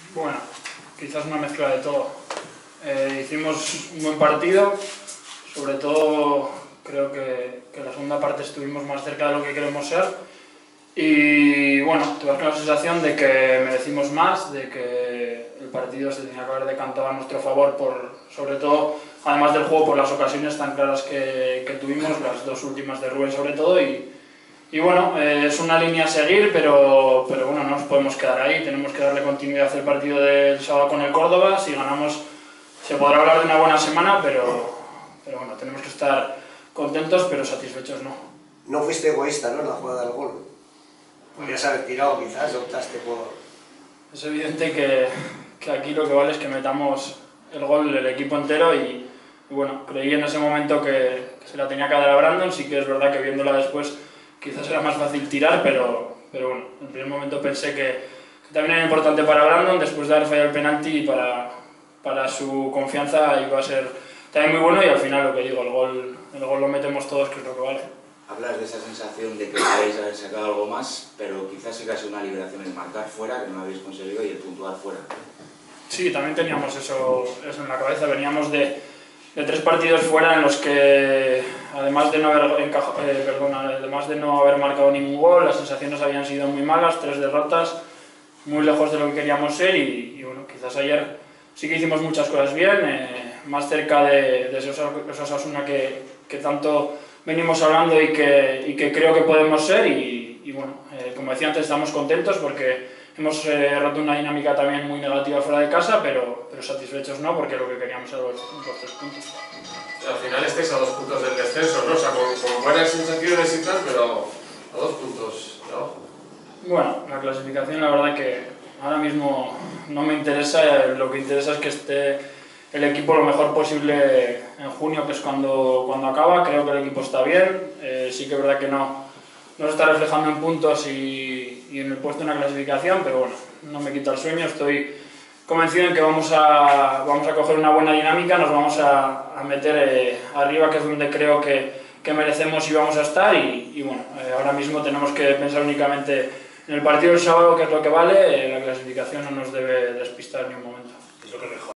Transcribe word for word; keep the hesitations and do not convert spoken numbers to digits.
Bueno, quizás una mezcla de todo. Eh, hicimos un buen partido, sobre todo creo que, que en la segunda parte estuvimos más cerca de lo que queremos ser y bueno, tuve la sensación de que merecimos más, de que el partido se tenía que haber decantado a nuestro favor, por, sobre todo, además del juego, por las ocasiones tan claras que, que tuvimos, las dos últimas de Rubén sobre todo, y, y bueno, eh, es una línea a seguir, pero, pero bueno, no nos podemos quedar ahí, tenemos que darle continuidad al partido del sábado con el Córdoba. Si ganamos se podrá hablar de una buena semana, pero, pero bueno, tenemos que estar contentos pero satisfechos no. No fuiste egoísta, ¿no?, en la jugada del gol. Podrías haber tirado, quizás, optaste por... Es evidente que, que aquí lo que vale es que metamos el gol del equipo entero y, y bueno, creí en ese momento que, que se la tenía que dar a Brandon. Sí que es verdad que viéndola después quizás era más fácil tirar, pero, pero bueno, en el primer momento pensé que, que también era importante para Brandon, después de haber fallado el penalti, y para, para su confianza iba a ser también muy bueno, y al final lo que digo, el gol, el gol lo metemos todos, que es lo que vale. Hablas de esa sensación de que podéis haber sacado algo más, pero quizás sí que ha sido una liberación el marcar fuera, que no habéis conseguido, y el puntuar fuera. Sí, también teníamos eso, eso en la cabeza. Veníamos de, de tres partidos fuera en los que, además de, no haber encajo, eh, perdona, además de no haber marcado ningún gol, las sensaciones habían sido muy malas, tres derrotas, muy lejos de lo que queríamos ser, y, y bueno, quizás ayer sí que hicimos muchas cosas bien, eh, más cerca de, de esos Osasuna que, que tanto venimos hablando y que, y que creo que podemos ser, y, y bueno, eh, como decía antes, estamos contentos porque hemos eh, roto una dinámica también muy negativa fuera de casa, pero, pero satisfechos no, porque lo que queríamos era los, los tres puntos. Al final estáis a dos puntos del descenso, ¿no? O sea, con, con buenas sensaciones y tal, pero a dos puntos de abajo. Bueno, la clasificación la verdad que ahora mismo no me interesa, lo que interesa es que esté el equipo lo mejor posible en junio, que es cuando, cuando acaba. Creo que el equipo está bien, eh, sí que es verdad que no, no se está reflejando en puntos y, y en el puesto en la clasificación, pero bueno, no me quita el sueño. Estoy convencido en que vamos a, vamos a coger una buena dinámica, nos vamos a, a meter eh, arriba, que es donde creo que, que merecemos y vamos a estar, y, y bueno, eh, ahora mismo tenemos que pensar únicamente en el partido del sábado, que es lo que vale. Eh, la clasificación no nos debe despistar ni un momento. Es lo que mejor.